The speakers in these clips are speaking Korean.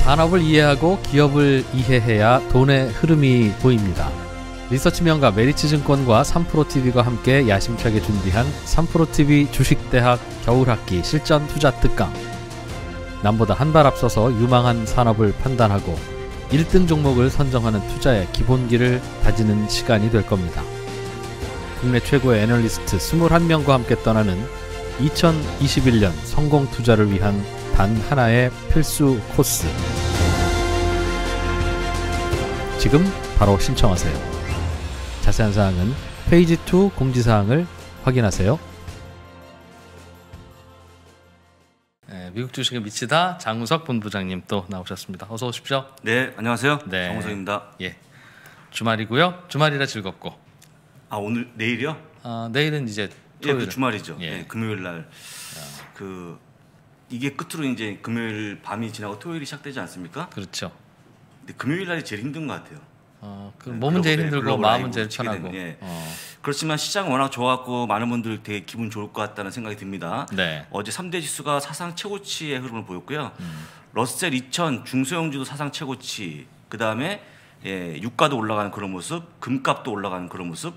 산업을 이해하고 기업을 이해해야 돈의 흐름이 보입니다. 리서치 명가 메리츠증권과 3프로TV가 함께 야심차게 준비한 3프로TV 주식대학 겨울학기 실전 투자 특강. 남보다 한 발 앞서서 유망한 산업을 판단하고 1등 종목을 선정하는 투자의 기본기를 다지는 시간이 될 겁니다. 국내 최고의 애널리스트 21명과 함께 떠나는 2021년 성공 투자를 위한 단 하나의 필수 코스. 지금 바로 신청하세요. 자세한 사항은 페이지 2 공지사항을 확인하세요. 네, 미국 주식에 미치다 장우석 본부장님 또 나오셨습니다. 어서 오십시오. 네, 안녕하세요. 네. 장우석입니다. 예, 주말이고요. 주말이라 즐겁고. 아, 오늘 내일이요? 내일은 이제 토요일. 예, 그 주말이죠. 예. 네, 금요일 날. 이게 끝으로 이제 금요일 밤이 지나고 토요일이 시작되지 않습니까? 그렇죠. 근데 금요일 날이 제일 힘든 것 같아요. 몸은 제일 힘들고 마음은 제일 편하고. 예. 그렇지만 시장은 워낙 좋았고 많은 분들 되게 기분 좋을 것 같다는 생각이 듭니다. 네. 어제 3대 지수가 사상 최고치의 흐름을 보였고요. 러셀 2000 중소형주도 사상 최고치. 그 다음에 유가도 올라가는 그런 모습, 금값도 올라가는 그런 모습,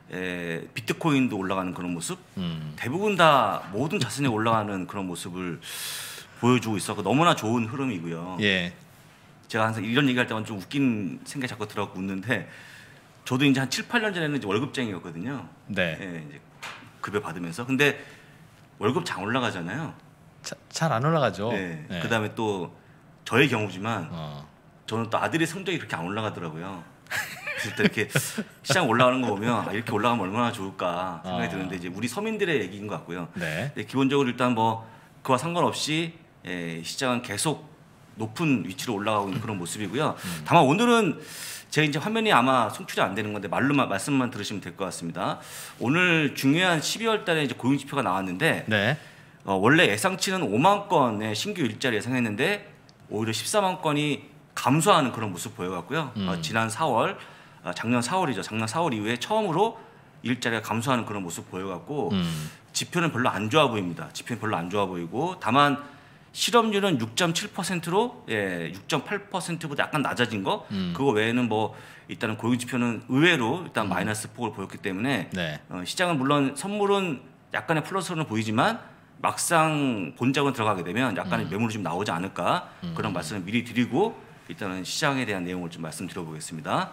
비트코인도 올라가는 그런 모습. 대부분 다 모든 자산이 올라가는 그런 모습을 보여주고 있었고 너무나 좋은 흐름이고요. 예. 제가 항상 이런 얘기할 때만 좀 웃긴 생각이 자꾸 들어가고 웃는데 저도 이제 한 7, 8년 전에는 이제 월급쟁이였거든요. 네. 이제 급여 받으면서. 근데 월급 잘 올라가잖아요. 잘 안 올라가죠. 네. 네. 그다음에 또 저의 경우지만 저는 또 아들의 성적이 그렇게 안 올라가더라고요. 그래서 또 이렇게 시장 올라가는 거 보면 이렇게 올라가면 얼마나 좋을까 생각이 드는데 이제 우리 서민들의 얘기인 것 같고요. 네. 기본적으로 일단 뭐 그와 상관없이 시장은 계속 높은 위치로 올라가고 있는 그런 모습이고요. 다만 오늘은 제가 이제 화면이 아마 송출이 안 되는 건데 말로만 말씀만 들으시면 될 것 같습니다. 오늘 중요한 12월 달에 이제 고용 지표가 나왔는데 네. 원래 예상치는 5만 건의 신규 일자리 예상했는데 오히려 14만 건이 감소하는 그런 모습 보여갖고요. 지난 4월, 작년 4월이죠. 작년 4월 이후에 처음으로 일자리가 감소하는 그런 모습 보여갖고 지표는 별로 안 좋아 보입니다. 지표는 별로 안 좋아 보이고 다만 실업률은 6.7%로 6.8%보다 약간 낮아진 거. 그거 외에는 뭐 일단은 고용 지표는 의외로 일단 마이너스 폭을 보였기 때문에 네. 시장은 물론 선물은 약간의 플러스로는 보이지만 막상 본작으로 들어가게 되면 약간의 매물이 좀 나오지 않을까 그런 말씀을 미리 드리고 일단은 시장에 대한 내용을 좀 말씀드려보겠습니다.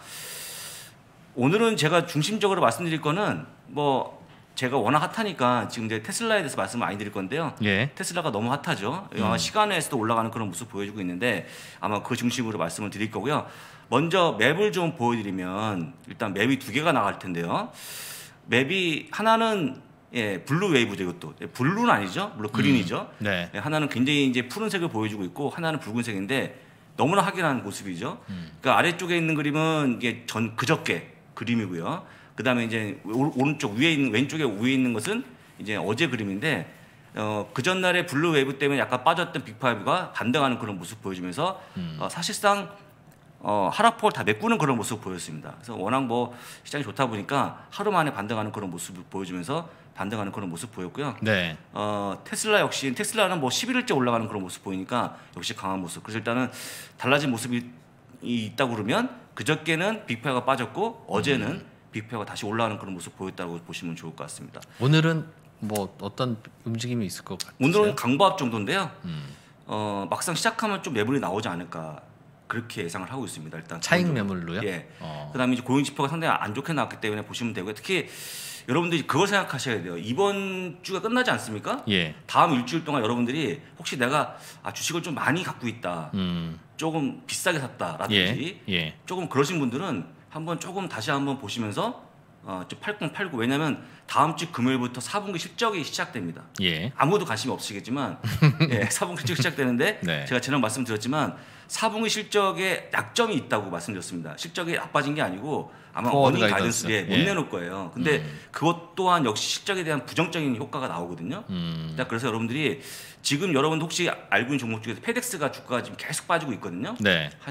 오늘은 제가 중심적으로 말씀드릴 거는 뭐 제가 워낙 핫하니까 지금 이제 테슬라에 대해서 말씀 많이 드릴 건데요. 예. 테슬라가 너무 핫하죠. 아마 시간에서도 올라가는 그런 모습 보여주고 있는데 아마 그 중심으로 말씀을 드릴 거고요. 먼저 맵을 좀 보여드리면 일단 맵이 두 개가 나갈 텐데요. 맵이 하나는 블루 웨이브죠. 이것도 블루는 아니죠. 물론 그린이죠. 네. 하나는 굉장히 이제 푸른색을 보여주고 있고 하나는 붉은색인데 너무나 확연한 모습이죠. 그러니까 아래쪽에 있는 그림은 이게 그저께 그림이고요. 그 다음에 이제 오른쪽 위에 있는 왼쪽에 위에 있는 것은 이제 어제 그림인데 그 전날에 블루 웨이브 때문에 약간 빠졌던 빅5가 반등하는 그런 모습 보여주면서 사실상 하락폭을 다 메꾸는 그런 모습 보였습니다. 그래서 워낙 뭐 시장이 좋다 보니까 하루 만에 반등하는 그런 모습을 보여주면서 반등하는 그런 모습 보였고요. 네. 테슬라 역시 테슬라는 뭐 11일째 올라가는 그런 모습 보이니까 역시 강한 모습. 그래서 일단은 달라진 모습이 있다고 그러면 그저께는 빅5가 빠졌고 어제는 빅페어가 다시 올라가는 그런 모습 보였다고 보시면 좋을 것 같습니다. 오늘은 뭐 어떤 움직임이 있을 것 같아요? 오늘은 강보합 정도인데요. 막상 시작하면 좀 매물이 나오지 않을까 그렇게 예상을 하고 있습니다. 일단 차익 매물로요? 예. 그다음에 이제 고용 지표가 상당히 안 좋게 나왔기 때문에 보시면 되고요. 특히 여러분들이 그걸 생각하셔야 돼요. 이번 주가 끝나지 않습니까? 예. 다음 일주일 동안 여러분들이 혹시 내가 주식을 좀 많이 갖고 있다, 조금 비싸게 샀다라든지 조금 그러신 분들은 한번 조금 다시 한번 보시면서 좀 팔고 왜냐하면 다음 주 금요일부터 4분기 실적이 시작됩니다. 예. 아무도 관심이 없으시겠지만 4분기 실적이 시작되는데 네. 제가 지난 말씀드렸지만 4분기 실적에 약점이 있다고 말씀드렸습니다. 실적이 나빠진 게 아니고 아마 어닝 가이던스 못 내놓을 거예요. 근데 그것 또한 역시 실적에 대한 부정적인 효과가 나오거든요. 그래서 여러분들이 지금 여러분 혹시 알고 있는 종목 중에서 페덱스가 주가가 지금 계속 빠지고 있거든요. 네. 한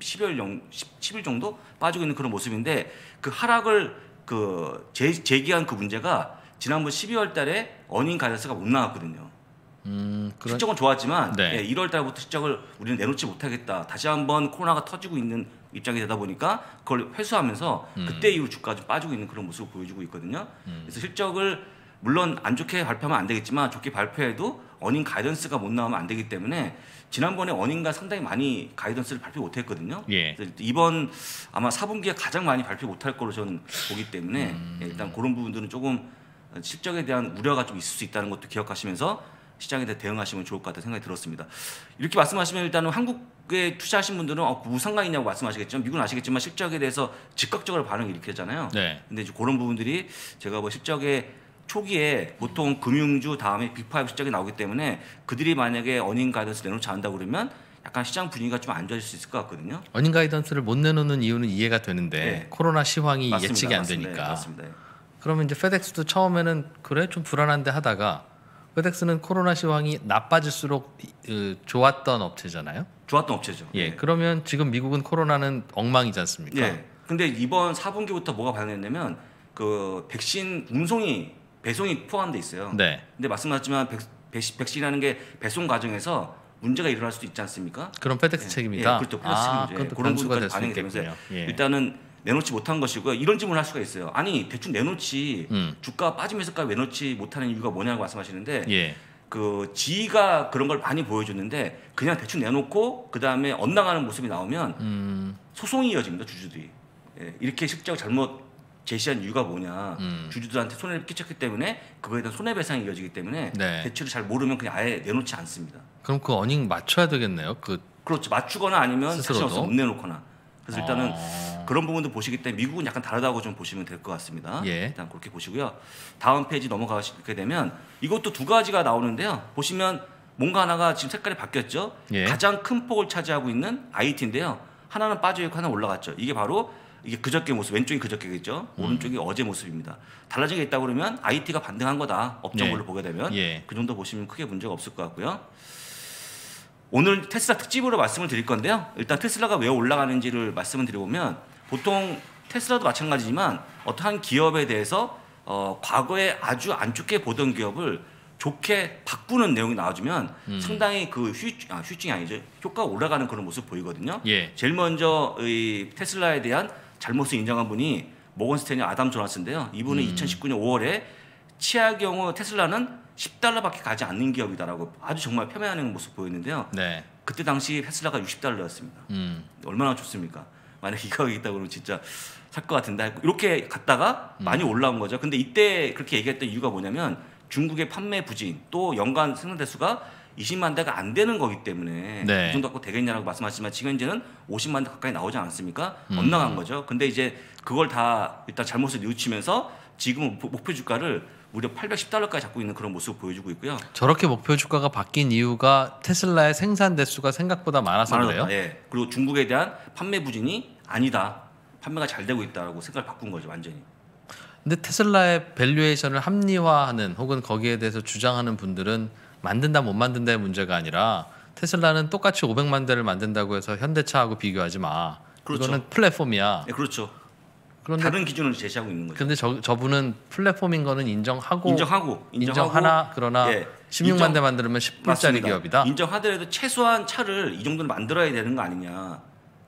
10일 정도 빠지고 있는 그런 모습인데 그 하락을 제기한 그 문제가 지난번 12월 달에 어닝 가이던스가 못 나왔거든요. 실적은 좋았지만 네. 예, 1월 달부터 실적을 우리는 내놓지 못하겠다. 다시 한번 코로나가 터지고 있는 입장이 되다 보니까 그걸 회수하면서 그때 이후 주가가 좀 빠지고 있는 그런 모습을 보여주고 있거든요. 그래서 실적을 물론 안 좋게 발표하면 안 되겠지만 좋게 발표해도 어닝 가이던스가 못 나오면 안 되기 때문에 지난번에 어닝가 상당히 많이 가이던스를 발표 못했거든요. 예. 그래서 이번 아마 4분기에 가장 많이 발표 못할 거로 저는 보기 때문에 예, 일단 그런 부분들은 조금 실적에 대한 우려가 좀 있을 수 있다는 것도 기억하시면서 시장에 대해 대응하시면 좋을 것 같다는 생각이 들었습니다. 이렇게 말씀하시면 일단은 한국에 투자하신 분들은 무슨 상관이냐고 말씀하시겠지만 미국은 아시겠지만 실적에 대해서 즉각적으로 반응을 일으키잖아요. 네. 근데 이제 그런 부분들이 제가 뭐 실적에 초기에 보통 금융주 다음에 빅5 실적이 나오기 때문에 그들이 만약에 어닝 가이던스 내놓지 않는다고 그러면 약간 시장 분위기가 좀 안 좋아질 수 있을 것 같거든요. 어닝 가이던스를 못 내놓는 이유는 이해가 되는데 네. 코로나 시황이 맞습니다. 예측이 안 맞습니다. 되니까. 네, 맞습니다. 그러면 이제 페덱스도 처음에는 그래 좀 불안한데 하다가 페덱스는 코로나 시황이 나빠질수록 좋았던 업체잖아요. 좋았던 업체죠. 예. 네. 그러면 지금 미국은 코로나는 엉망이지 않습니까? 예. 근데 이번 4분기부터 뭐가 발생했냐면 그 백신 운송이 배송이 포함돼 있어요. 네. 근데 말씀하셨지만 백신이라는 게 배송 과정에서 문제가 일어날 수도 있지 않습니까? 그럼 페덱스 책임이다. 예, 그렇죠. 페덱스 책임이죠. 그것도 그런 변수가 부분까지 될 수 반영이 되면서 있겠군요. 예. 일단은 내놓지 못한 것이고요. 이런 질문을 할 수가 있어요. 아니 대충 내놓지 주가 빠지면서까지 왜 내놓지 못하는 이유가 뭐냐고 말씀하시는데 예. 그 지가 그런 걸 많이 보여줬는데 그냥 대충 내놓고 그 다음에 엇나가는 모습이 나오면 소송이 이어집니다. 주주들이 예, 이렇게 실적을 잘못 제시한 이유가 뭐냐 주주들한테 손해를 끼쳤기 때문에 그거에 대한 손해배상이 이어지기 때문에 네. 대출을 잘 모르면 그냥 아예 내놓지 않습니다. 그럼 그 어닝 맞춰야 되겠네요. 그렇죠. 맞추거나 아니면 스스로도? 자신 없어 못 내놓거나. 그래서 일단은 그런 부분도 보시기 때문에 미국은 약간 다르다고 좀 보시면 될 것 같습니다. 예. 일단 그렇게 보시고요. 다음 페이지 넘어가시게 되면 이것도 두 가지가 나오는데요. 보시면 뭔가 하나가 지금 색깔이 바뀌었죠. 예. 가장 큰 폭을 차지하고 있는 IT인데요. 하나는 빠져 있고 하나 올라갔죠. 이게 바로 이게 그저께 모습, 왼쪽이 그저께겠죠. 오른쪽이 어제 모습입니다. 달라진 게 있다고 그러면 IT가 반등한 거다. 업종별로 예. 보게 되면 예. 그 정도 보시면 크게 문제가 없을 것 같고요. 오늘 테슬라 특집으로 말씀을 드릴 건데요. 일단 테슬라가 왜 올라가는지를 말씀을 드려보면 보통 테슬라도 마찬가지지만 어떠한 기업에 대해서 과거에 아주 안 좋게 보던 기업을 좋게 바꾸는 내용이 나와주면 상당히 그 휴증이 아니죠. 효과가 올라가는 그런 모습 보이거든요. 예. 제일 먼저 이 테슬라에 대한 잘못을 인정한 분이 모건스탠리 아담 조나스인데요. 이분은 2019년 5월에 치아 경우 테슬라는 $10밖에 가지 않는 기업이다라고 아주 정말 폄훼하는 모습 보였는데요. 네. 그때 당시 테슬라가 $60였습니다. 얼마나 좋습니까? 만약 이 가격이 있다고 그러면 진짜 살 것 같은데 이렇게 갔다가 많이 올라온 거죠. 근데 이때 그렇게 얘기했던 이유가 뭐냐면 중국의 판매 부진 또 연간 생산 대수가 20만 대가 안 되는 거기 때문에 네. 이 정도 갖고 되겠냐라고 말씀하시지만 지금 현재는 50만 대 가까이 나오지 않았습니까? 엇나간 거죠. 근데 이제 그걸 다 일단 잘못을 뉘우치면서 지금은 목표 주가를 무려 $810까지 잡고 있는 그런 모습을 보여주고 있고요. 저렇게 목표 주가가 바뀐 이유가 테슬라의 생산 대수가 생각보다 많아서 그래요? 예. 그리고 중국에 대한 판매 부진이 아니다. 판매가 잘 되고 있다라고 생각을 바꾼 거죠, 완전히. 근데 테슬라의 밸류에이션을 합리화하는 혹은 거기에 대해서 주장하는 분들은 만든다 못 만든다의 문제가 아니라 테슬라는 똑같이 500만 대를 만든다고 해서 현대차하고 비교하지 마. 그렇죠. 이거는 플랫폼이야. 네, 그렇죠. 그런데 다른 기준을 제시하고 있는 거죠. 근데 저분은 플랫폼인 거는 인정하고 인정하나 그러나 예, 16만 대 만들면 10불짜리 기업이다. 인정하더라도 최소한 차를 이 정도는 만들어야 되는 거 아니냐.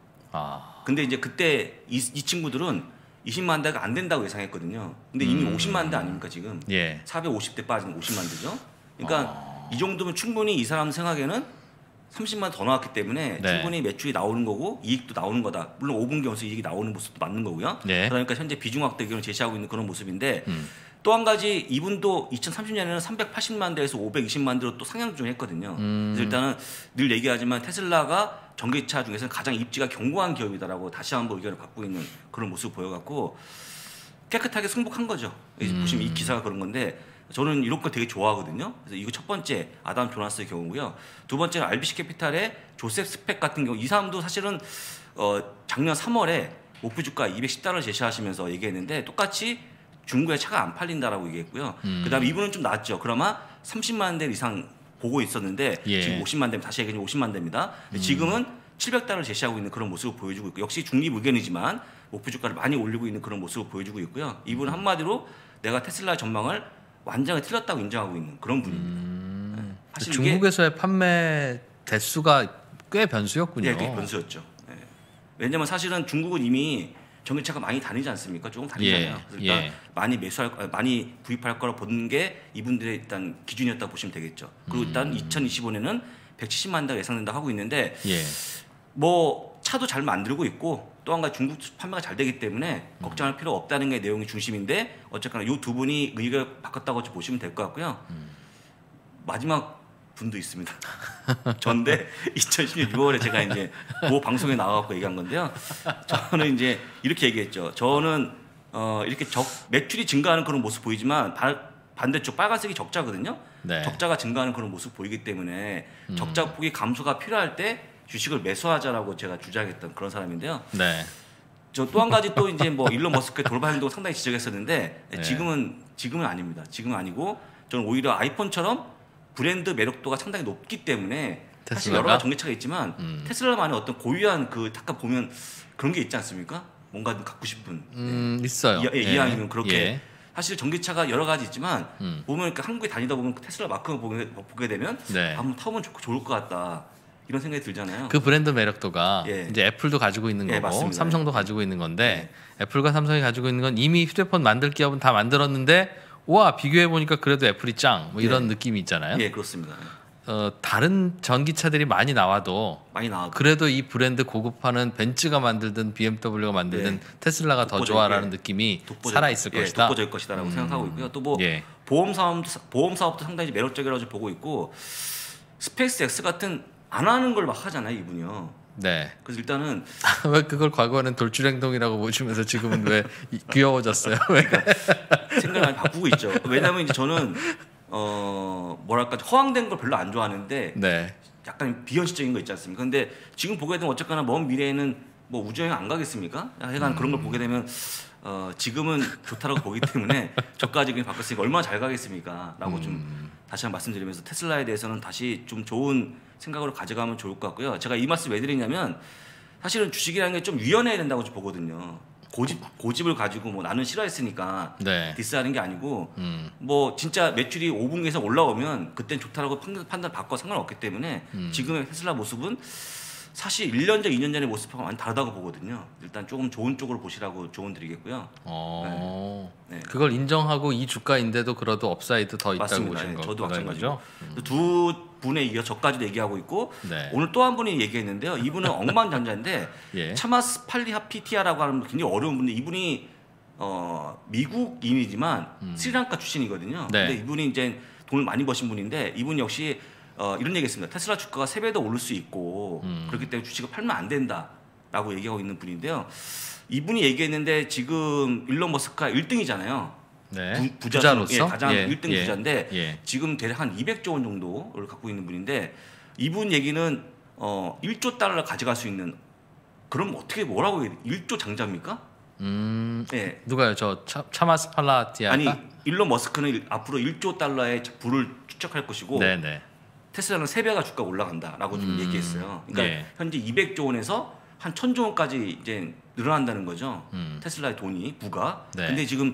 근데 이제 그때 이 친구들은 20만 대가 안 된다고 예상했거든요. 근데 이미 50만 대 아닙니까 지금? 예. 450대 빠지는 50만 대죠. 그러니까 이 정도면 충분히 이 사람 생각에는 30만 더 나왔기 때문에 네. 충분히 매출이 나오는 거고 이익도 나오는 거다. 물론 5분기 연속 이익이 나오는 모습도 맞는 거고요. 네. 그러니까 현재 비중 확대 의견을 제시하고 있는 그런 모습인데 또 한 가지 이분도 2030년에는 380만 대에서 520만 대로 또 상향 좀 했거든요. 그래서 일단은 늘 얘기하지만 테슬라가 전기차 중에서는 가장 입지가 견고한 기업이다라고 다시 한번 의견을 갖고 있는 그런 모습을 보여갖고 깨끗하게 승복한 거죠. 보시면 이 기사가 그런 건데 저는 이런 거 되게 좋아하거든요. 그래서 이거 첫 번째 아담 조나스의 경우고요. 두 번째는 RBC 캐피탈의 조셉 스펙 같은 경우 이 사람도 사실은 작년 3월에 목표 주가 $210 제시하시면서 얘기했는데 똑같이 중국에 차가 안 팔린다라고 얘기했고요. 그다음에 이분은 좀 낫죠. 그나마 30만 대 이상 보고 있었는데 예. 지금 50만 대 다시 얘기하면 50만 대입니다. 지금은 $700을 제시하고 있는 그런 모습을 보여주고 있고 역시 중립 의견이지만 목표 주가를 많이 올리고 있는 그런 모습을 보여주고 있고요. 이분은 한마디로 내가 테슬라 전망을 완전히 틀렸다고 인정하고 있는 그런 분입니다. 사실 중국에서의 판매 대수가 꽤 변수였군요. 예, 꽤 변수였죠. 예. 왜냐하면 사실은 중국은 이미 전기차가 많이 다니지 않습니까? 조금 다니잖아요. 그러니까 많이 구입할 거라 보는 게 이분들의 일단 기준이었다고 보시면 되겠죠. 그리고 일단 2025년에는 170만 대 예상된다 하고 있는데 뭐 차도 잘 만들고 있고 또 한 가지 중국 판매가 잘 되기 때문에 걱정할 필요 없다는 게 내용이 중심인데 어쨌거나 이 두 분이 의견을 바꿨다고 보시면 될 것 같고요. 마지막 분도 있습니다. 전데 2016년 6월에 제가 이제 그 방송에 나와갖고 얘기한 건데요. 저는 이제 이렇게 얘기했죠. 저는 이렇게 매출이 증가하는 그런 모습 보이지만 반대쪽 빨간색이 적자거든요. 네. 적자가 증가하는 그런 모습 보이기 때문에 적자 폭이 감소가 필요할 때 주식을 매수하자라고 제가 주장했던 그런 사람인데요. 네. 저 또 한 가지 또 이제 뭐 일론 머스크의 돌발 행동 상당히 지적했었는데 지금은 아닙니다. 지금은 아니고 저는 오히려 아이폰처럼 브랜드 매력도가 상당히 높기 때문에 사실 여러 가지 전기차가 있지만 테슬라만의 어떤 고유한 그 잠깐 보면 그런 게 있지 않습니까? 뭔가 좀 갖고 싶은 있어요. 이왕이면 그렇게 사실 전기차가 여러 가지 있지만 보면 한국에 다니다 보면 테슬라 마크를 보게 되면 한번 타보면 좋을 것 같다 이런 생각이 들잖아요. 그 브랜드 매력도가 이제 애플도 가지고 있는 거고 맞습니다. 삼성도 가지고 있는 건데 애플과 삼성이 가지고 있는 건 이미 휴대폰 만들 기업은 다 만들었는데 와 비교해 보니까 그래도 애플이 짱 뭐 이런 느낌이 있잖아요. 예, 그렇습니다. 다른 전기차들이 많이 나와도 그래도 이 브랜드 고급화는 벤츠가 만들든 BMW가 만들든 테슬라가 더 좋아라는 느낌이 살아 있을 것이다. 독보적일 것이다라고 생각하고 있고요. 또 뭐 보험 사업도 상당히 매력적이라고 보고 있고 스페이스 X 같은 안 하는 걸 막 하잖아요, 이분이요. 네. 그래서 일단은 왜 그걸 과거에는 돌출행동이라고 보시면서 지금은 왜 귀여워졌어요? 그러니까 생각을 많이 바꾸고 있죠. 왜냐하면 이제 저는 뭐랄까 허황된 걸 별로 안 좋아하는데 약간 비현실적인 거 있지 않습니까? 근데 지금 보게 되면 어쨌거나 먼 미래에는 뭐 우주여행 안 가겠습니까? 하여간 그런 걸 보게 되면 지금은 좋다라고 보기 때문에 저까지 그냥 바꿨으니까 얼마나 잘 가겠습니까? 라고 좀 다시 한번 말씀드리면서 테슬라에 대해서는 다시 좀 좋은 생각으로 가져가면 좋을 것 같고요. 제가 이 말씀 왜 드리냐면 사실은 주식이라는 게 좀 유연해야 된다고 보거든요. 고집을 가지고 뭐 나는 싫어했으니까 디스하는 게 아니고 뭐 진짜 매출이 5분기에서 올라오면 그땐 좋다라고 판단 바꿔 상관없기 때문에 지금의 테슬라 모습은 사실 1년 전, 2년 전의 모습하고 많이 다르다고 보거든요. 일단 조금 좋은 쪽으로 보시라고 조언 드리겠고요. 그걸 인정하고 이 주가인데도 그래도 업사이드 더 있다고 맞습니다. 보시는 거죠? 저도 마찬가지죠. 두 분에 이어 저까지도 얘기하고 있고 오늘 또 한 분이 얘기했는데요. 이분은 억만장자인데 차마스 팔리하피티아라고 하는 굉장히 어려운 분인데 이분이 미국인이지만 스리랑카 출신이거든요. 근데 이분이 이제 돈을 많이 버신 분인데 이분 역시 이런 얘기했습니다. 테슬라 주가가 3배 더 오를 수 있고 그렇기 때문에 주식을 팔면 안 된다라고 얘기하고 있는 분인데요. 이분이 얘기했는데 지금 일론 머스크가 1등이잖아요. 부자로서 가장 1등 부자인데 지금 대략 한 200조 원 정도를 갖고 있는 분인데 이분 얘기는 1조 달러 가져갈 수 있는 그럼 어떻게 뭐라고 해야 돼? 1조 장자입니까? 누가요? 저 차마스 팔라티아가? 아니 일론 머스크는 앞으로 1조 달러의 부를 축적할 것이고 테슬라는 3배가 주가가 올라간다라고 좀 얘기했어요. 그러니까 현재 200조 원에서 한 1000조 원까지 이제 늘어난다는 거죠. 테슬라의 돈이 부가. 근데 지금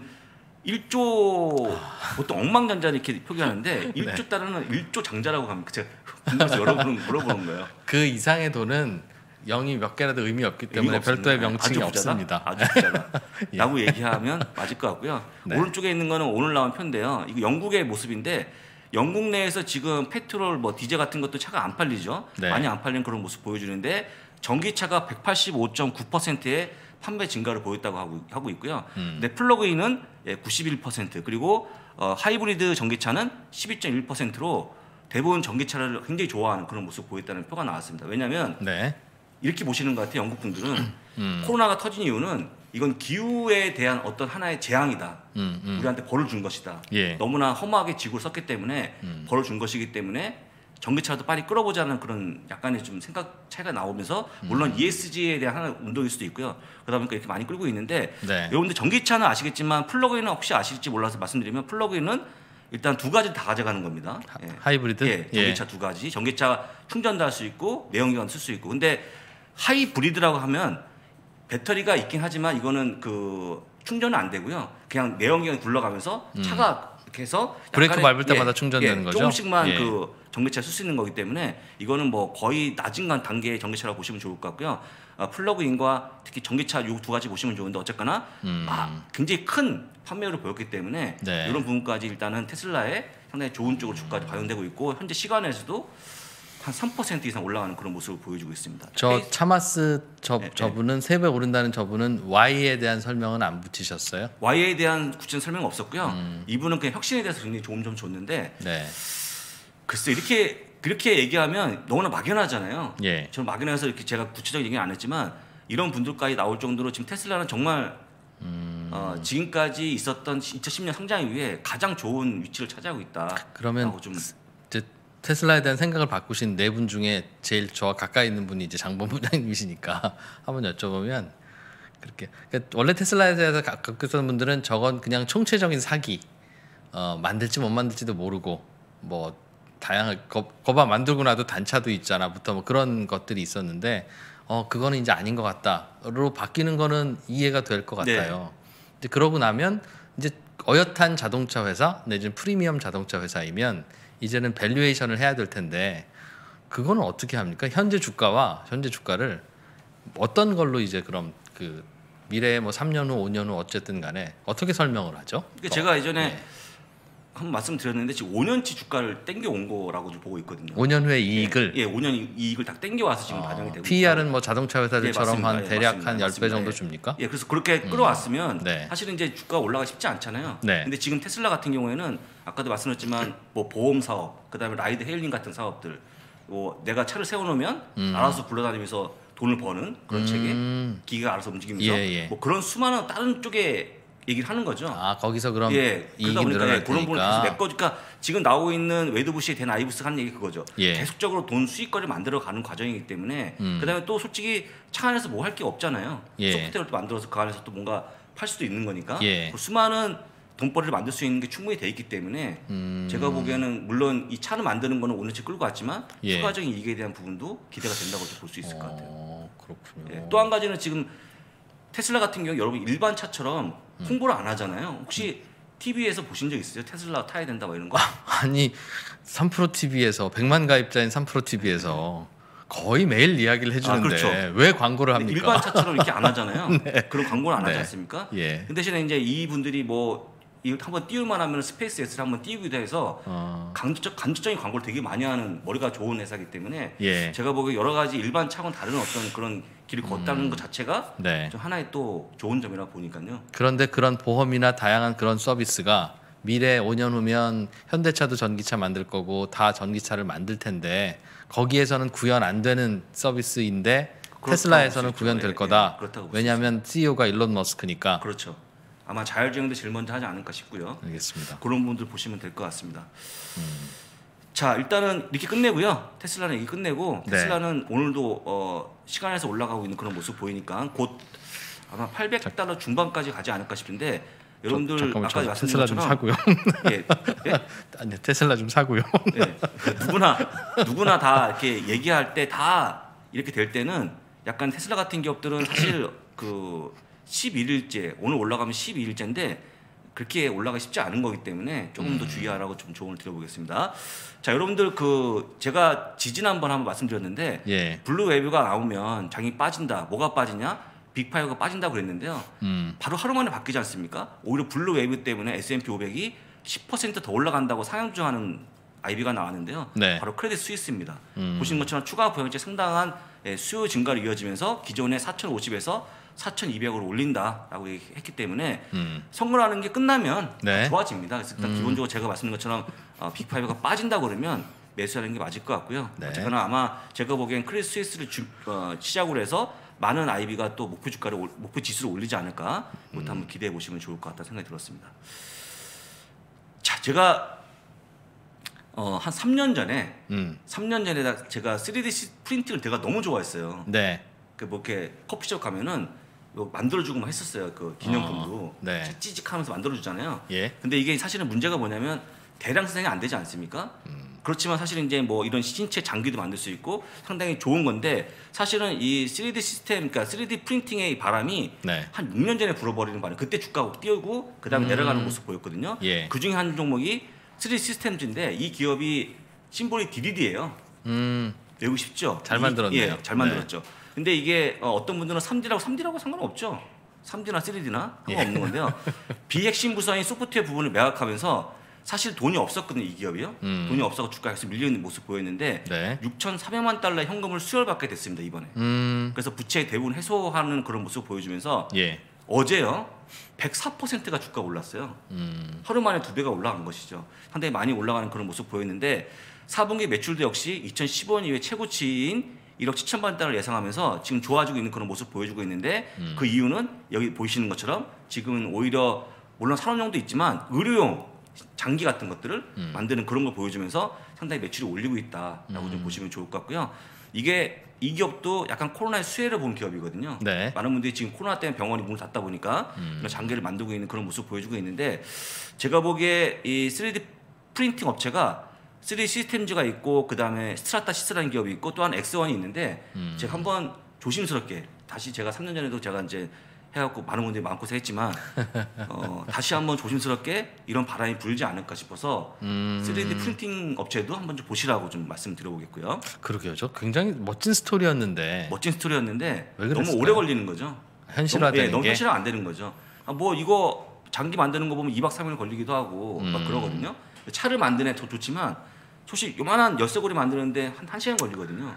1조 보통 억만장자 이렇게 표기하는데 1조 달러는 1조 장자라고 합니다. 제가 궁금해서 여러분 물어보는 거예요. 그 이상의 돈은 0이 몇 개라도 의미 없기 때문에 별도의 명칭이 없습니다. 아주 부자다. 라고 얘기하면 맞을 것 같고요. 오른쪽에 있는 거는 오늘 나온 표인데요. 이거 영국의 모습인데 영국 내에서 지금 페트롤 뭐 디젤 같은 것도 차가 안 팔리죠. 많이 안 팔리는 그런 모습 보여주는데 전기차가 185.9%의 판매 증가를 보였다고 하고 있고요. 근데 플러그인은 91% 그리고 하이브리드 전기차는 12.1%로 대부분 전기차를 굉장히 좋아하는 그런 모습 보였다는 표가 나왔습니다. 왜냐하면 이렇게 보시는 것 같아요. 영국 분들은 코로나가 터진 이유는 이건 기후에 대한 어떤 하나의 재앙이다. 우리한테 벌을 준 것이다. 너무나 허무하게 지구를 썼기 때문에 벌을 준 것이기 때문에 전기차도 빨리 끌어보자는 그런 약간의 좀 생각 차이가 나오면서 물론 ESG에 대한 하나의 운동일 수도 있고요. 그러다 보니까 이렇게 많이 끌고 있는데 여러분들 전기차는 아시겠지만 플러그인은 혹시 아실지 몰라서 말씀드리면 플러그인은 일단 두 가지 다 가져가는 겁니다. 하이브리드? 전기차 두 가지. 전기차 충전도 할 수 있고 내연기관 쓸 수 있고. 근데 하이브리드라고 하면 배터리가 있긴 하지만 이거는 그 충전은 안 되고요. 그냥 내연기관이 굴러가면서 차가 이렇게 해서 브레이크 밟을 때마다 충전되는 거죠. 조금씩만 그 전기차 쓸 수 있는 거기 때문에 이거는 뭐 거의 낮은 단계의 전기차라고 보시면 좋을 것 같고요. 플러그인과 특히 전기차 이 두 가지 보시면 좋은데 어쨌거나 굉장히 큰 판매율을 보였기 때문에 네. 이런 부분까지 일단은 테슬라의 상당히 좋은 쪽으로 주가가 반영되고 있고 현재 시간에서도 한 3% 이상 올라가는 그런 모습을 보여주고 있습니다. 저 차마스 네, 저분은 3배 오른다는 저분은 Y에 대한 설명은 안 붙이셨어요? Y에 대한 구체적인 설명은 없었고요. 이분은 그냥 혁신에 대해서 굉장히 좋은 점 줬는데 네. 글쎄 그렇게 얘기하면 너무나 막연하잖아요. 예. 저는 막연해서 이렇게 제가 구체적인 얘기는 안 했지만 이런 분들까지 나올 정도로 지금 테슬라는 정말 지금까지 있었던 2010년 상장 이후에 가장 좋은 위치를 차지하고 있다. 그러면 이제 테슬라에 대한 생각을 바꾸신 네 분 중에 제일 저와 가까이 있는 분이 이제 장본 부장님이시니까 한번 여쭤보면 그러니까 원래 테슬라에 대해서 갖고 있던 분들은 저건 그냥 총체적인 사기, 만들지 못 만들지도 모르고 뭐 다양한 거봐 만들고 나도 단차도 있잖아부터 뭐 그런 것들이 있었는데 그거는 이제 아닌 것 같다로 바뀌는 거는 이해가 될 것 같아요. 이제 그러고 나면 이제 어엿한 자동차 회사 내지는 프리미엄 자동차 회사이면 이제는 밸류에이션을 해야 될 텐데 그거는 어떻게 합니까? 현재 주가를 어떤 걸로 이제 그럼 그 미래에 뭐 3년 후, 5년 후 어쨌든 간에 어떻게 설명을 하죠? 그러니까 제가 예전에 한번 말씀드렸는데 지금 5년치 주가를 땡겨온 거라고 좀 보고 있거든요. 5년 후에 이익을 5년 이익을 다 땡겨와서 지금 반영이 되고 PER은 뭐 자동차 회사들처럼 맞습니다. 한 대략 맞습니다. 한 10배 맞습니다. 정도 줍니까? 그래서 그렇게 끌어왔으면 네. 사실은 이제 주가가 올라가기 쉽지 않잖아요. 네. 근데 지금 테슬라 같은 경우에는 아까도 말씀드렸지만 뭐 보험 사업, 그다음에 라이드 헤일링 같은 사업들, 뭐 내가 차를 세워놓으면 알아서 굴러다니면서 돈을 버는 그런 체계, 기계가 알아서 움직이면서 뭐 그런 수많은 다른 쪽에 얘기를 하는 거죠. 거기서 그럼 그러다 이익이 보니까 늘어날 그런 부분을 테니까. 계속 메꿔니까 지금 나오고 있는 웨드부시의 댄 아이브스가 하는 얘기 그거죠. 예. 계속적으로 돈 수익거리를 만들어가는 과정이기 때문에 그다음에 또 솔직히 차 안에서 뭐 할 게 없잖아요. 예. 소프트웨어를 또 만들어서 그 안에서 또 뭔가 팔 수도 있는 거니까 예. 그 수많은 돈벌이를 만들 수 있는 게 충분히 돼 있기 때문에 제가 보기에는 물론 이 차를 만드는 거는 5년치 끌고 왔지만 추가적인 이익에 대한 부분도 기대가 된다고 볼 수 있을 것 같아요. 그렇군요. 또 한 가지는 지금 테슬라 같은 경우 여러분 일반 차처럼 홍보를 안 하잖아요. 혹시 TV에서 보신 적 있으세요? 테슬라 타야 된다 뭐 이런 거? 아니 3프로 TV에서 100만 가입자인 3프로 TV에서 거의 매일 이야기를 해주는데 그렇죠. 왜 광고를 합니까? 일반 차처럼 이렇게 안 하잖아요. 그런 광고를 안 하지 않습니까? 예. 그 대신에 이제 이분들이 뭐 이걸 한번 띄울만 하면 스페이스 X를 한번 띄우기도 해서 간접적인 광고를 되게 많이 하는 머리가 좋은 회사이기 때문에 제가 보기에 여러 가지 일반 차와는 다른 어떤 그런 길을 걷다는 것 자체가 좀 하나의 또 좋은 점이라고 보니까요. 그런데 그런 보험이나 다양한 그런 서비스가 미래 5년 후면 현대차도 전기차 만들 거고 다 전기차를 만들 텐데 거기에서는 구현 안 되는 서비스인데 테슬라에서는 구현될 거다. 왜냐하면 CEO가 일론 머스크니까. 그렇죠. 아마 자율주행도 제일 먼저 하지 않을까 싶고요. 알겠습니다. 그런 분들 보시면 될 것 같습니다. 자, 일단은 이렇게 끝내고요. 테슬라는 이렇게 끝내고 테슬라는 오늘도 시간에서 올라가고 있는 그런 모습 보이니까 곧 아마 $800 중반까지 가지 않을까 싶은데 여러분들 아까 말씀드린 테슬라 좀 사고요. 아니, 테슬라 좀 사고요. 누구나 다 이렇게 얘기할 때 다 이렇게 될 때는 약간 테슬라 같은 기업들은 사실 그 11일째 오늘 올라가면 12일째인데 그렇게 올라가기 쉽지 않은 거기 때문에 조금 더 주의하라고 좀 조언을 드려보겠습니다. 자, 여러분들 제가 지지난번 한번 말씀드렸는데 블루웨이브가 나오면 장이 빠진다. 뭐가 빠지냐? 빅5가 빠진다고 그랬는데요. 바로 하루 만에 바뀌지 않습니까? 오히려 블루웨이브 때문에 S&P 500이 10% 더 올라간다고 상향조하는 IB가 나왔는데요. 바로 크레딧 스위스입니다. 보시는 것처럼 추가 보형제 상당한 수요 증가로 이어지면서 기존의 4,050에서 4,200으로 올린다라고 했기 때문에 선거라는 게 끝나면 좋아집니다. 그래서 일단 기본적으로 제가 말씀드린 것처럼 빅5가 빠진다고 그러면 매수하는 게 맞을 것 같고요. 어쨌거나 아마 제가 보기엔 크레딧 스위스를 시작으로 해서 많은 IB가 또 목표 지수를 올리지 않을까 그것도 한번 기대해 보시면 좋을 것 같다 생각이 들었습니다. 자, 제가 한 3년 전에 제가 3D 프린팅을 제가 너무 좋아했어요. 뭐 이렇게 커피숍 가면은 만들어주고 막 했었어요. 그 기념품도 찌직하면서 만들어주잖아요. 근데 이게 사실은 문제가 뭐냐면 대량 생산이 안 되지 않습니까? 그렇지만 사실은 이제 뭐 이런 신체 장기도 만들 수 있고 상당히 좋은 건데 사실은 이 3D 시스템, 그러니까 3D 프린팅의 바람이 한 6년 전에 불어버리는 바람에 그때 주가가 뛰고 그다음에 내려가는 모습 보였거든요. 그 중에 한 종목이 3D 시스템즈인데 이 기업이 심볼이 DDD예요. 외우기 쉽죠? 잘 만들었네요. 예, 잘 만들었죠. 근데 이게 어떤 분들은 3D라고 상관없죠. 3D나 3D나 상관없는 건데요. 비핵심 부서인 소프트웨어 부분을 매각하면서 사실 돈이 없었거든요, 이 기업이요. 돈이 없어서 주가가 계속 밀려있는 모습 보였는데 네. 6,400만 달러 현금을 수혈받게 됐습니다, 이번에. 그래서 부채 대부분 해소하는 그런 모습을 보여주면서 예. 어제요 104%가 주가가 올랐어요. 하루 만에 2배가 올라간 것이죠. 상당히 많이 올라가는 그런 모습 보였는데 4분기 매출도 역시 2015년 이후에 최고치인 1억 7천만 달러를 예상하면서 지금 좋아지고 있는 그런 모습 보여주고 있는데 그 이유는 여기 보이시는 것처럼 지금은 오히려 물론 산업용도 있지만 의료용 장기 같은 것들을 만드는 그런 걸 보여주면서 상당히 매출이 올리고 있다라고 좀 보시면 좋을 것 같고요. 이 기업도 약간 코로나의 수혜를 본 기업이거든요. 네. 많은 분들이 지금 코로나 때문에 병원이 문을 닫다 보니까 이런 장기를 만들고 있는 그런 모습 보여주고 있는데 제가 보기에 이 3D 프린팅 업체가 3D 시스템즈가 있고 그 다음에 스트라타시스라는 기업이 있고 또한 X1이 있는데 제가 한번 조심스럽게 다시 제가 3년 전에도 제가 이제 해갖고 많은 분들이 마음고생 했지만 다시 한번 조심스럽게 이런 바람이 불지 않을까 싶어서 3D 프린팅 업체도 한번 좀 보시라고 좀 말씀드려보겠고요. 그러게요. 저 굉장히 멋진 스토리였는데. 멋진 스토리였는데 왜 너무 그랬을까요? 오래 걸리는 거죠. 현실화되는 너무 게. 현실화 안 되는 거죠. 뭐 이거 장기 만드는 거 보면 2박 3일 걸리기도 하고 막 그러거든요. 차를 만드는 애 더 좋지만 솔직히 요만한 열쇠고리 만드는데 한 1시간 걸리거든요.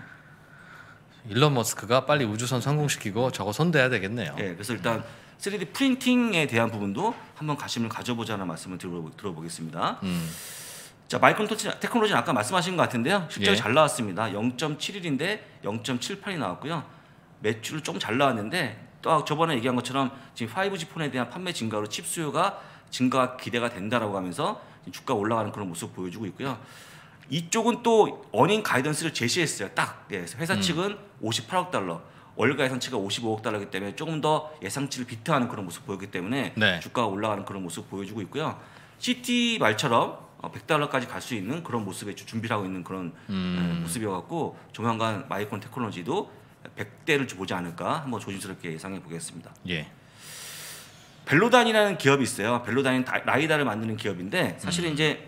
일론 머스크가 빨리 우주선 성공시키고 저거 손대야 되겠네요. 예, 그래서 일단 3D 프린팅에 대한 부분도 한번 관심을 가져보자는 말씀을 들어보겠습니다. 자, 마이크론 테크놀로지는 아까 말씀하신 것 같은데요. 실적이 예. 잘 나왔습니다. 0.71인데 0.78이 나왔고요. 매출을 좀 잘 나왔는데 또 저번에 얘기한 것처럼 지금 5G 폰에 대한 판매 증가로 칩 수요가 증가 기대가 된다라고 하면서 주가 올라가는 그런 모습 보여주고 있고요. 이쪽은 또 어닝 가이던스를 제시했어요. 딱 회사 측은 58억 달러, 월가 예상치가 55억 달러이기 때문에 조금 더 예상치를 비트하는 그런 모습 보였기 때문에 네. 주가가 올라가는 그런 모습 보여주고 있고요. CT 말처럼 100달러까지 갈 수 있는 그런 모습에 준비를 하고 있는 그런 모습이어갖고 조만간 마이크론 테크놀로지도 100대를 보지 않을까 한번 조심스럽게 예상해 보겠습니다. 예. 벨로단이라는 기업이 있어요. 벨로단은 라이다를 만드는 기업인데 사실은 이제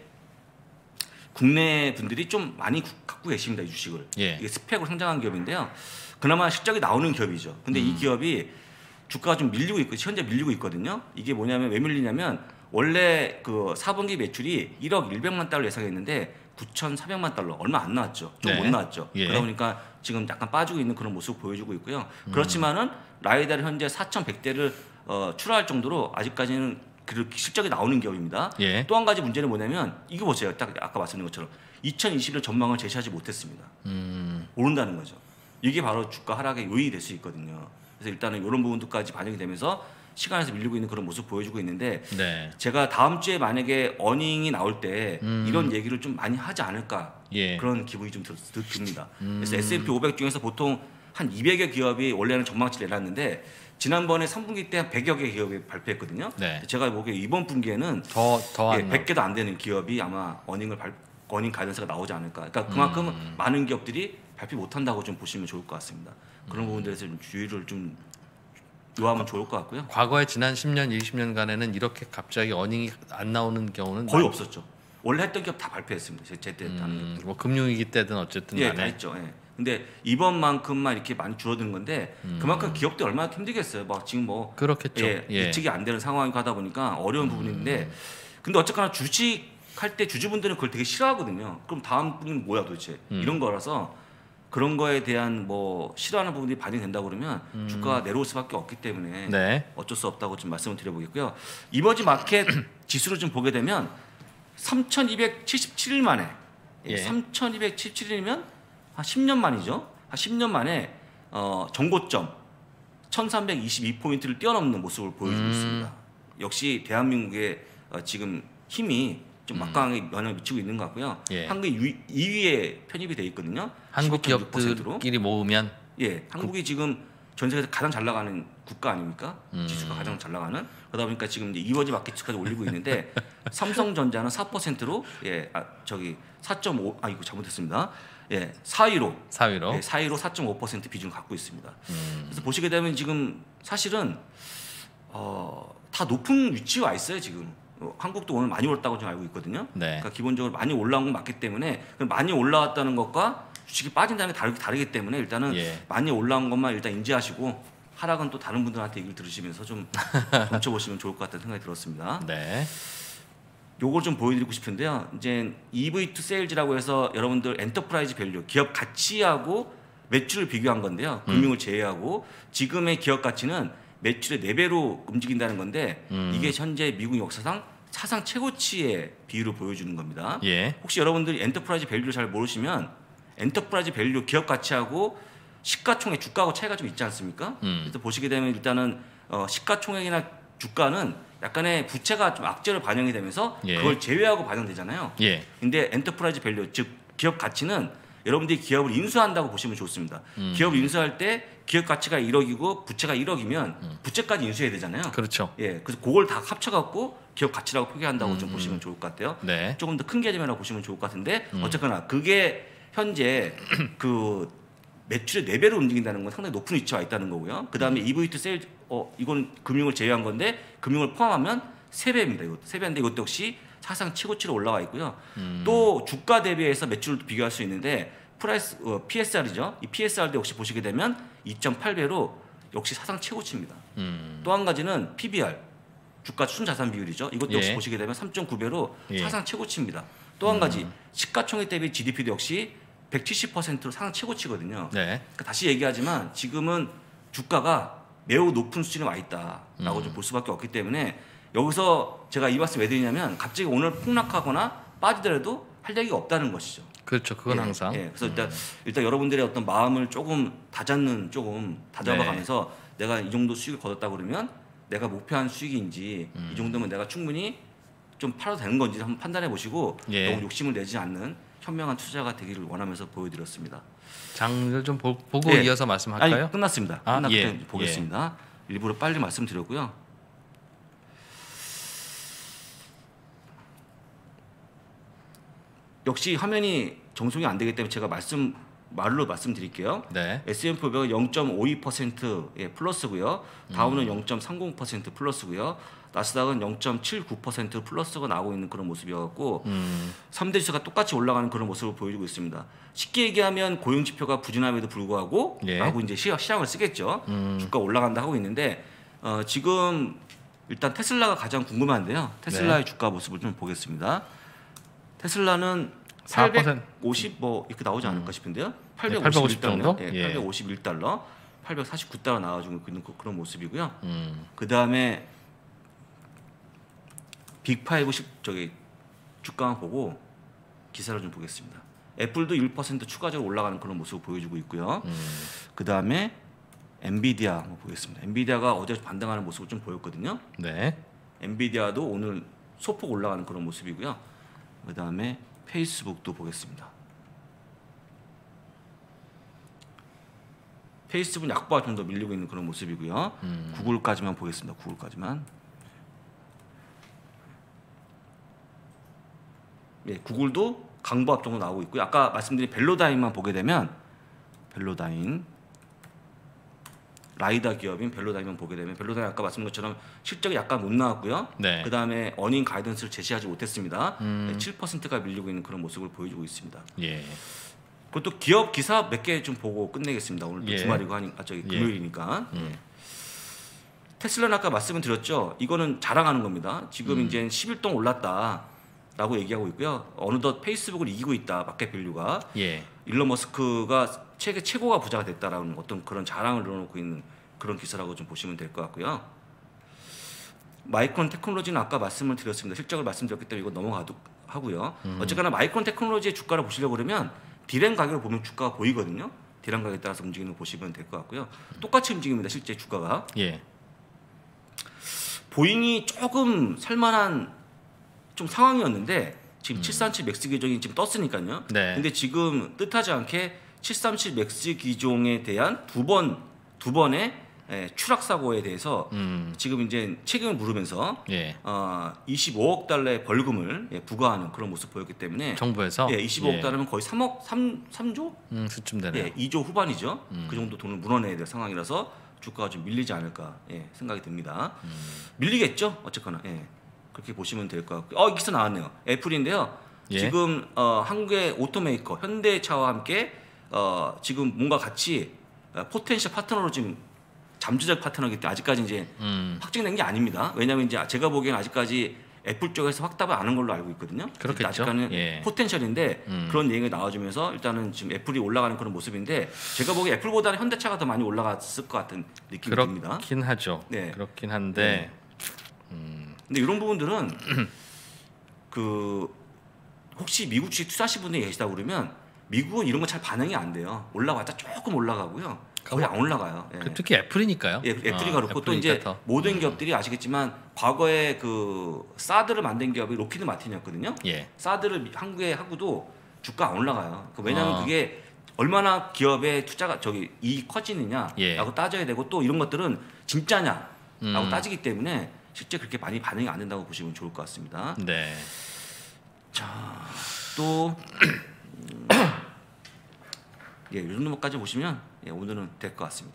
국내 분들이 좀 많이 갖고 계십니다, 이 주식을. 예. 이게 스펙으로 성장한 기업인데요. 그나마 실적이 나오는 기업이죠. 근데 이 기업이 주가가 좀 밀리고 있고 현재 밀리고 있거든요. 이게 뭐냐면 왜 밀리냐면 원래 그 4분기 매출이 1억 100만 달러 예상했는데 9,400만 달러 얼마 안 나왔죠. 좀 못 네. 나왔죠. 예. 그러다 보니까 지금 약간 빠지고 있는 그런 모습 보여주고 있고요. 그렇지만은 라이다를 현재 4,100대를 출하할 정도로 아직까지는 그 실적이 나오는 기업입니다. 예. 또 한 가지 문제는 뭐냐면 이거 보세요. 딱 아까 말씀드린 것처럼 2021년 전망을 제시하지 못했습니다. 모른다는 거죠. 이게 바로 주가 하락의 요인이 될 수 있거든요. 그래서 일단은 이런 부분도까지 반영이 되면서 시간에서 밀리고 있는 그런 모습 보여주고 있는데 네. 제가 다음 주에 만약에 어닝이 나올 때 이런 얘기를 좀 많이 하지 않을까 예. 그런 기분이 좀 듭니다. 그래서 S&P 500 중에서 보통 한 200여 기업이 원래는 전망치를 내놨는데 지난번에 3분기 때 한 100여 개 기업이 발표했거든요. 네. 제가 보기에 이번 분기에는 더 100개도 안 되는 기업이 아마 어닝 가이던스가 나오지 않을까. 그러니까 그만큼 많은 기업들이 발표 못 한다고 좀 보시면 좋을 것 같습니다. 그런 부분들에서 좀 주의를 좀 요하면 좋을 것 같고요. 과거에 지난 10년, 20년간에는 이렇게 갑자기 어닝이 안 나오는 경우는 거의 없었죠. 원래 했던 기업 다 발표했습니다. 제때 하는 기업들. 뭐 금융위기 때든 어쨌든 예, 간에. 다 했죠. 예. 근데 이번만큼만 이렇게 많이 줄어드는 건데 그만큼 기업들이 얼마나 힘들겠어요. 막 지금 뭐 그렇겠죠. 예, 예. 예측이 안 되는 상황이고 하다 보니까 어려운 부분인데 근데 어쨌거나 주식할 때 주주분들은 그걸 되게 싫어하거든요. 그럼 다음 분은 뭐야 도대체 이런 거라서 그런 거에 대한 뭐 싫어하는 부분들이 반영된다 그러면 주가가 내려올 수밖에 없기 때문에 네. 어쩔 수 없다고 좀 말씀을 드려보겠고요. 이머지 마켓 지수를 좀 보게 되면 3,277일 만에 예. 3,277일이면 한 10년 만이죠. 한 10년 만에 정고점 1,322포인트를 뛰어넘는 모습을 보여주고 있습니다. 역시 대한민국의 지금 힘이 좀 막강하게 영향을 미치고 있는 것 같고요. 예. 한국이 2위에 편입이 돼 있거든요. 한국 12.6%로. 기업들끼리 모으면 예, 한국이 지금 전 세계에서 가장 잘 나가는 국가 아닙니까? 지수가 가장 잘 나가는. 그러다 보니까 지금 이제 이머지 마켓까지 올리고 있는데 삼성전자는 4%로 저기 4.5 이거 잘못했습니다. 예, 4위로 4위로. 예, 4위로 4.5% 비중을 갖고 있습니다. 그래서 보시게 되면 지금 사실은 다 높은 위치에 와 있어요 지금. 한국도 오늘 많이 올랐다고 좀 알고 있거든요. 네. 그러니까 기본적으로 많이 올라온 건 맞기 때문에 많이 올라왔다는 것과 주식이 빠진 다음에 다르기 때문에 일단은 예. 많이 올라온 것만 일단 인지하시고 하락은 또 다른 분들한테 얘기를 들으시면서 좀 dom쳐보시면 좋을 것 같다는 생각이 들었습니다. 네. 요걸 좀 보여드리고 싶은데요. 이제 EV to Sales라고 해서 여러분들 엔터프라이즈 밸류, 기업 가치하고 매출을 비교한 건데요. 금융을 제외하고 지금의 기업 가치는 매출의 4배로 움직인다는 건데 이게 현재 미국 역사상 사상 최고치의 비율을 보여주는 겁니다. 예. 혹시 여러분들이 엔터프라이즈 밸류를 잘 모르시면 엔터프라이즈 밸류 기업 가치하고 시가총액 주가하고 차이가 좀 있지 않습니까? 그래서 보시게 되면 일단은 시가총액이나 주가는 약간의 부채가 좀 악재로 반영이 되면서 예. 그걸 제외하고 반영되잖아요. 예. 근데 엔터프라이즈 밸류 즉 기업 가치는 여러분들이 기업을 인수한다고 보시면 좋습니다. 기업을 인수할 때 기업 가치가 1억이고 부채가 1억이면 부채까지 인수해야 되잖아요. 그렇죠. 예, 그래서 그걸 다 합쳐갖고 기업 가치라고 표기한다고 좀 보시면 좋을 것 같아요. 네. 조금 더 큰 개념이라고 보시면 좋을 것 같은데 어쨌거나 그게 현재 그 매출의 4배로 움직인다는 건 상당히 높은 위치에 와 있다는 거고요. 그 다음에 EV to Sales, 이건 금융을 제외한 건데 금융을 포함하면 3배입니다. 이것도 3배인데 이것도 역시 사상 최고치로 올라와 있고요. 또 주가 대비해서 매출을 비교할 수 있는데 PSR이죠. 이 PSR도 역시 보시게 되면 2.8배로 역시 사상 최고치입니다. 또 한 가지는 PBR, 주가 순자산 비율이죠. 이것도 역시 예. 보시게 되면 3.9배로 예. 사상 최고치입니다. 또 한 가지 시가총액 대비 GDP도 역시 170%로 사상 최고치거든요. 네. 그러니까 다시 얘기하지만 지금은 주가가 매우 높은 수준에 와 있다라고 좀 볼 수밖에 없기 때문에 여기서 제가 이 말씀 왜 드리냐면 갑자기 오늘 폭락하거나 빠지더라도 할 얘기가 없다는 것이죠. 그렇죠. 그건 항상. 예. 그래서 일단 여러분들의 어떤 마음을 조금 다잡아가면서 내가 이 정도 수익을 거뒀다 그러면 내가 목표한 수익인지 이 정도면 내가 충분히 좀 팔아도 되는 건지 한번 판단해 보시고 예. 너무 욕심을 내지 않는 현명한 투자가 되기를 원하면서 보여드렸습니다. 장을 좀 보고 예. 이어서 말씀할까요? 아니, 끝났습니다. 아, 끝났기 예. 때문에 보겠습니다. 일부러 빨리 말씀드렸고요. 역시 화면이 정송이 안 되기 때문에 제가 말로 말씀드릴게요. 네. S&P 500은 0.52% 플러스고요. 다우는 0.30% 플러스고요. 나스닥은 0.79% 플러스가 나오고 있는 그런 모습이었고 3대 지수가 똑같이 올라가는 그런 모습을 보여주고 있습니다. 쉽게 얘기하면 고용 지표가 부진함에도 불구하고 예. 라고 이제 시장을 쓰겠죠. 주가 올라간다 하고 있는데 지금 일단 테슬라가 가장 궁금한데요. 테슬라의 주가 모습을 좀 보겠습니다. 테슬라는 850 뭐 이렇게 나오지 않을까 싶은데요. 850 정도? 예, 예. 851달러, 849달러 나와주고 있는 그런 모습이고요. 그 다음에 빅5 주가만 보고 기사를 좀 보겠습니다. 애플도 1% 추가적으로 올라가는 그런 모습을 보여주고 있고요. 그 다음에 엔비디아 한번 보겠습니다. 엔비디아가 어제 반등하는 모습을 좀 보였거든요. 네. 엔비디아도 오늘 소폭 올라가는 그런 모습이고요. 그 다음에 페이스북도 보겠습니다. 페이스북은 약보가 좀 더 밀리고 있는 그런 모습이고요. 구글까지만 보겠습니다. 구글까지만. 예, 구글도 강보합 정도 나오고 있고요. 아까 말씀드린 벨로다인만 보게 되면 벨로다인 라이다 기업인 벨로다인만 보게 되면 벨로다인 아까 말씀드린 것처럼 실적이 약간 못 나왔고요. 네. 그 다음에 어닝 가이던스를 제시하지 못했습니다. 7%가 밀리고 있는 그런 모습을 보여주고 있습니다. 예. 그것도 기업 기사 몇 개 좀 보고 끝내겠습니다. 오늘 또 예. 주말이고 금요일이니까. 예. 테슬라는 아까 말씀을 드렸죠. 이거는 자랑하는 겁니다. 지금 이제 10일 동안 올랐다라고 얘기하고 있고요. 어느덧 페이스북을 이기고 있다. 마켓 밸류가. 예. 일론 머스크가 세계 최고가 부자가 됐다라는 어떤 그런 자랑을 넣어놓고 있는 그런 기사라고 좀 보시면 될 것 같고요. 마이크론 테크놀로지는 아까 말씀을 드렸습니다. 실적을 말씀드렸기 때문에 이거 넘어가도 하고요. 어쨌거나 마이크론 테크놀로지의 주가를 보시려고 그러면 디램 가격을 보면 주가가 보이거든요. 디램 가격에 따라서 움직이는 거 보시면 될 것 같고요. 똑같이 움직입니다. 실제 주가가. 예. 보잉이 조금 살만한 좀 상황이었는데 지금 737 맥스 기종이 지금 떴으니까요. 네. 근데 지금 뜻하지 않게 737 맥스 기종에 대한 두 번의 추락 사고에 대해서 지금 이제 책임을 물으면서 예. 25억 달러의 벌금을 부과하는 그런 모습 보였기 때문에 정부에서 25억 예. 달러면 거의 3조? 수쯤 되네요. 2조 후반이죠. 그 정도 돈을 물어내야 될 상황이라서 주가가 좀 밀리지 않을까 생각이 듭니다. 밀리겠죠. 어쨌거나. 그렇게 보시면 될 것 같고요. 이 기사 나왔네요. 애플인데요. 예. 지금 한국의 오토메이커 현대차와 함께 지금 뭔가 같이 포텐셜 파트너로 지금 잠재적 파트너이기 때문에 아직까지 이제 확정된 게 아닙니다. 왜냐하면 이제 제가 보기에는 아직까지 애플 쪽에서 확답을 안 한 걸로 알고 있거든요. 그렇겠죠. 아직까지는 예. 포텐셜인데 그런 얘기가 나와주면서 일단은 지금 애플이 올라가는 그런 모습인데 제가 보기에 애플보다는 현대차가 더 많이 올라갔을 것 같은 느낌이 듭니다. 그렇긴 하죠. 네. 그렇긴 한데 근데 이런 부분들은 그 혹시 미국 주식 투자하신 분들이 계시다 그러면 미국은 이런 거 잘 반응이 안 돼요. 올라갔다 조금 올라가고요. 거의 안 올라가요. 예. 특히 애플이니까요. 예, 애플이 그렇고 또 이제 더. 모든 기업들이 아시겠지만 과거에 그 사드를 만든 기업이 로키드 마틴이었거든요. 예. 사드를 한국에 하고도 주가 안 올라가요. 왜냐하면 그게 얼마나 기업의 투자가 이익 커지느냐라고 예. 따져야 되고 또 이런 것들은 진짜냐라고 따지기 때문에 실제 그렇게 많이 반응이 안 된다고 보시면 좋을 것 같습니다. 네. 자, 또 예, 이 정도까지 보시면 예, 오늘은 될 것 같습니다.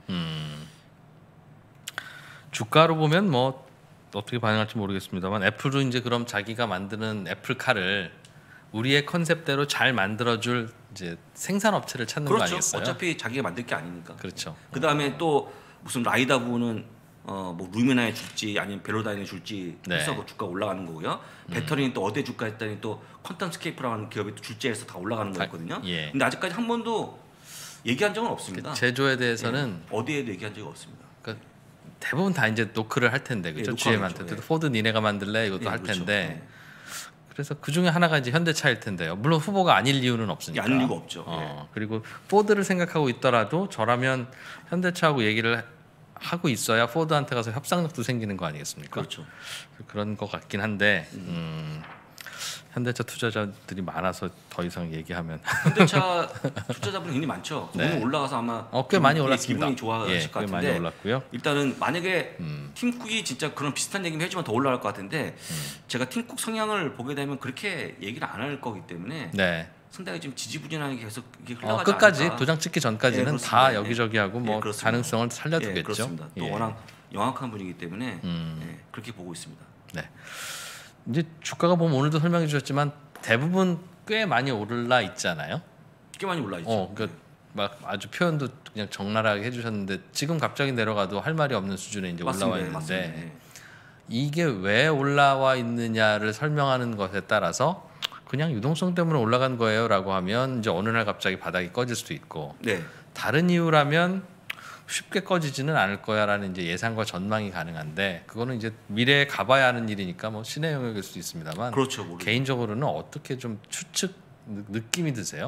주가로 보면 뭐 어떻게 반응할지 모르겠습니다만 애플은 이제 그럼 자기가 만드는 애플카를 우리의 컨셉대로 잘 만들어줄 이제 생산업체를 찾는 거 그렇죠. 아니겠어요? 어차피 자기가 만들 게 아니니까. 그렇죠. 그 다음에 또 무슨 라이다 부분은 뭐 루미나에 줄지 아니면 벨로다인에 줄지 네. 해서 그 주가 올라가는 거고요. 배터리는 또 어디에 줄까 했더니 또 퀀텀스케이프라는 기업이 또 줄지해서 다 올라가는 거였거든요. 예. 근데 아직까지 한 번도 얘기한 적은 없습니다. 제조에 대해서는 예. 어디에도 얘기한 적이 없습니다. 그러니까 대부분 다 이제 노크를 할 텐데 그렇죠. 예, GM한테도 예. 포드 니네가 만들래 이것도 예, 할 그렇죠. 텐데 예. 그래서 그 중에 하나가 이제 현대차일 텐데요. 물론 후보가 아닐 이유는 없으니까. 아닐 이유가 없죠. 그리고 포드를 생각하고 있더라도 저라면 현대차하고 얘기를 하고 있어야 포드한테 가서 협상력도 생기는 거 아니겠습니까? 그렇죠. 그런 것 같긴 한데 현대차 투자자들이 많아서 더 이상 얘기하면 현대차 투자자분이 굉장히 많죠. 네. 오늘 올라가서 아마 꽤 많이 올랐습니다. 기분이 좋아하실 예, 것 꽤 같은데 많이 올랐고요. 일단은 만약에 팀쿡이 진짜 그런 비슷한 얘기면 해주면 더 올라갈 것 같은데 제가 팀쿡 성향을 보게 되면 그렇게 얘기를 안 할 거기 때문에 네. 상당히 지금 지지부진하게 계속 이게 흘러가지 끝까지 않을까. 도장 찍기 전까지는 예, 다 그렇습니다. 여기저기 하고 뭐 그렇습니다. 가능성을 살려두겠죠. 예, 그렇습니다. 또 예. 워낙 영악한 분이기 때문에 예, 그렇게 보고 있습니다. 네. 이제 주가가 보면 오늘도 설명해 주셨지만 대부분 꽤 많이 올라 있잖아요. 꽤 많이 올라 있죠. 그러니까 막 아주 표현도 그냥 적나라하게 해주셨는데 지금 갑자기 내려가도 할 말이 없는 수준에 이제 올라와 있는데 맞습니다. 예. 이게 왜 올라와 있느냐를 설명하는 것에 따라서 그냥 유동성 때문에 올라간 거예요라고 하면 이제 어느 날 갑자기 바닥이 꺼질 수도 있고 네. 다른 이유라면 쉽게 꺼지지는 않을 거야라는 이제 예상과 전망이 가능한데 그거는 이제 미래에 가봐야 하는 일이니까 뭐 신의 영역일 수도 있습니다만 그렇죠. 모르겠어요. 개인적으로는 어떻게 좀 추측 느낌이 드세요?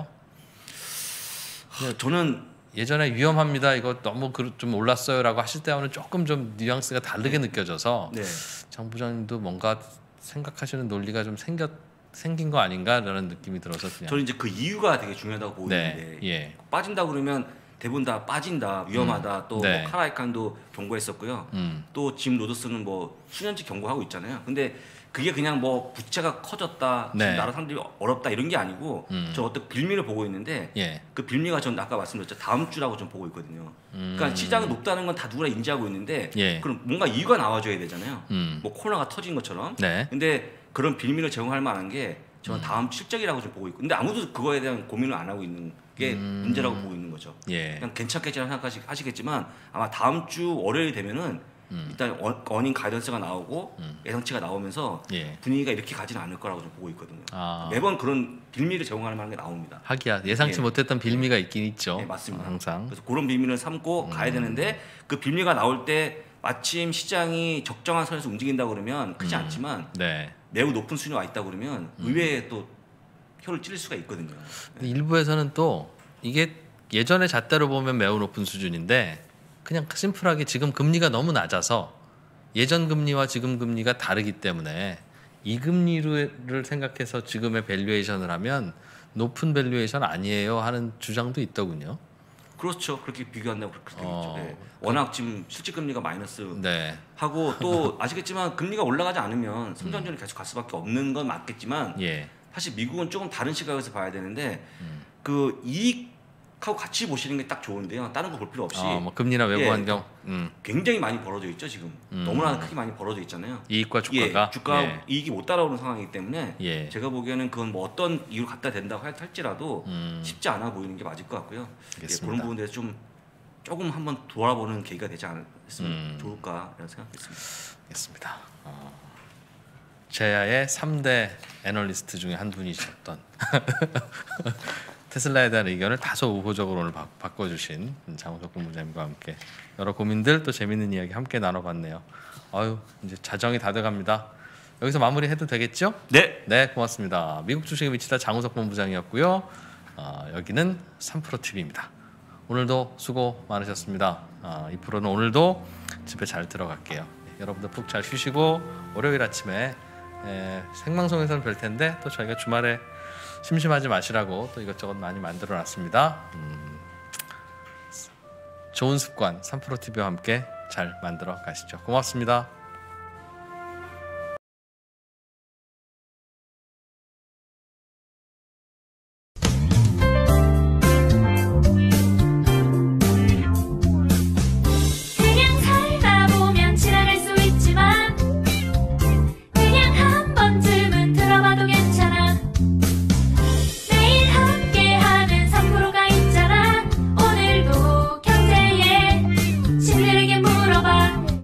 저는 예전에 위험합니다 이거 너무 좀 올랐어요라고 하실 때와는 조금 좀 뉘앙스가 다르게 느껴져서 네. 장 부장님도 뭔가 생각하시는 논리가 좀 생긴 거 아닌가라는 느낌이 들어서 그냥 저는 이제 그 이유가 되게 중요하다고 보이는데 네, 예. 빠진다 그러면 대부분 다 빠진다 위험하다 또 네. 뭐 카라이칸도 경고했었고요. 또 짐 로저스는 뭐 수년치 경고하고 있잖아요. 근데 그게 그냥 뭐 부채가 커졌다, 네. 지금 나라 사람들이 어렵다 이런 게 아니고 저 어떤 빌미를 보고 있는데 예. 그 빌미가 전 아까 말씀드렸죠 다음 주라고 좀 보고 있거든요. 그러니까 시장이 높다는 건 다 누구나 인지하고 있는데 예. 그럼 뭔가 이유가 나와줘야 되잖아요. 음. 뭐 코로나가 터진 것처럼. 네. 근데 그런 빌미를 제공할 만한 게 저는 다음 실적이라고 좀 보고 있고 근데 아무도 그거에 대한 고민을 안 하고 있는 게 문제라고 보고 있는 거죠. 예. 그냥 괜찮겠지라고 생각하시겠지만 아마 다음 주 월요일 되면은 일단 어닝 가이던스가 나오고 예상치가 나오면서 예. 분위기가 이렇게 가지는 않을 거라고 좀 보고 있거든요. 아. 매번 그런 빌미를 제공할 만한 게 나옵니다. 하기야 예상치 예. 못했던 빌미가 있긴 있죠. 네, 맞습니다. 항상. 그래서 그런 빌미를 삼고 가야 되는데 그 빌미가 나올 때 마침 시장이 적정한 선에서 움직인다 그러면 크지 않지만 네. 매우 높은 수준에 와 있다 그러면 의외에 또 혀를 찔릴 수가 있거든요. 근데 일부에서는 또 이게 예전의 잣대로 보면 매우 높은 수준인데 그냥 심플하게 지금 금리가 너무 낮아서 예전 금리와 지금 금리가 다르기 때문에 이 금리를 생각해서 지금의 밸류에이션을 하면 높은 밸류에이션 아니에요 하는 주장도 있더군요. 그렇죠. 그렇게 비교한다고 그렇게 되겠죠. 네. 워낙 지금 실질 금리가 마이너스 네. 하고 또 아시겠지만 금리가 올라가지 않으면 성장률이 계속 갈 수밖에 없는 건 맞겠지만 예. 사실 미국은 조금 다른 시각에서 봐야 되는데 그 이익 하고 같이 보시는 게 딱 좋은데요. 다른 거 볼 필요 없이. 뭐 금리나 외부 예, 환경 굉장히 많이 벌어져 있죠 지금. 너무나 크게 많이 벌어져 있잖아요. 이익과 주가가 주가 예. 이익이 못 따라오는 상황이기 때문에 예. 제가 보기에는 그건 뭐 어떤 이유로 갖다 댄다고 할지라도 쉽지 않아 보이는 게 맞을 것 같고요. 알겠습니다. 그런 부분에서 조금 한번 돌아보는 계기가 되지 않았으면 좋을까라는 생각했습니다. 알겠습니다. 제야의 3대 애널리스트 중에 한 분이셨던 테슬라에 대한 의견을 다소 우호적으로 오늘 바꿔주신 장우석 본부장님과 함께 여러 고민들 또 재밌는 이야기 함께 나눠봤네요. 아유 이제 자정이 다 돼갑니다. 여기서 마무리해도 되겠죠? 네. 네, 고맙습니다. 미국 주식에 미치다 장우석 본부장이었고요. 여기는 3프로TV입니다. 오늘도 수고 많으셨습니다. 이 프로는 오늘도 집에 잘 들어갈게요. 여러분들 푹 잘 쉬시고 월요일 아침에 생방송에서는 뵐 텐데 또 저희가 주말에 심심하지 마시라고 또 이것저것 많이 만들어놨습니다. 좋은 습관 3프로TV와 함께 잘 만들어 가시죠. 고맙습니다.